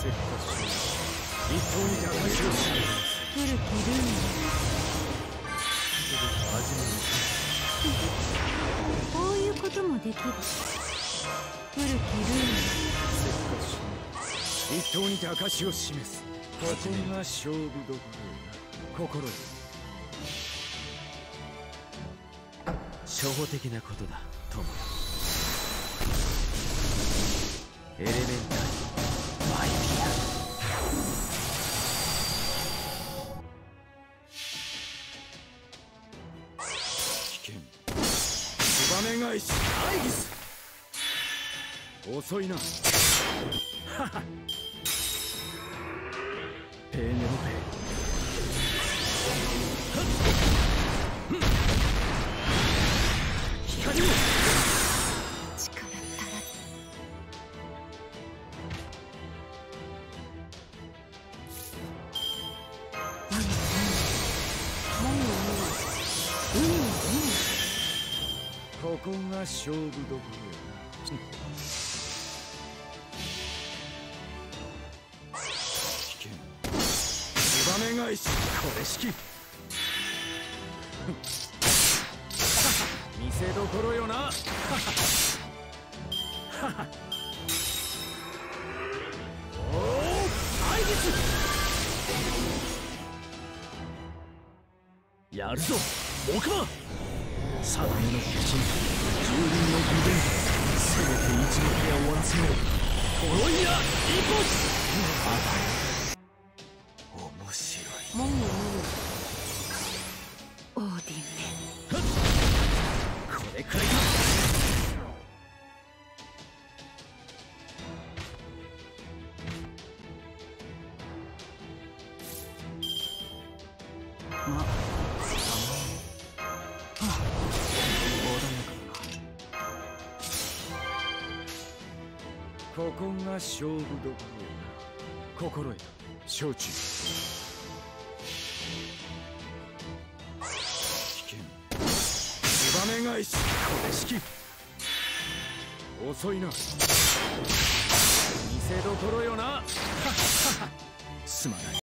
せっかし一刀にて赤石をし古きルーン初めにこういうこともできる。古きルーンせっかし一刀にて赤石を示す。ここが勝負どころ。心得初歩的なことだ友。エレメンタルマイピア危険ツバメ返しアイギス遅いな。ははペーネロペ光を力足らず。 ここが勝負どころよな。危険ツバメ返しこれ式見せどころよな。おおアイギスやるぞ奥間。定めの口に住人の具現せめて一撃で終わらせよう。トロイア一歩面白い。 もみオーディンめこれくらいだ。ここが勝負どころよな。心得た承知。危険ツバメ返しこれ式遅いな。見せどころよな。すまない。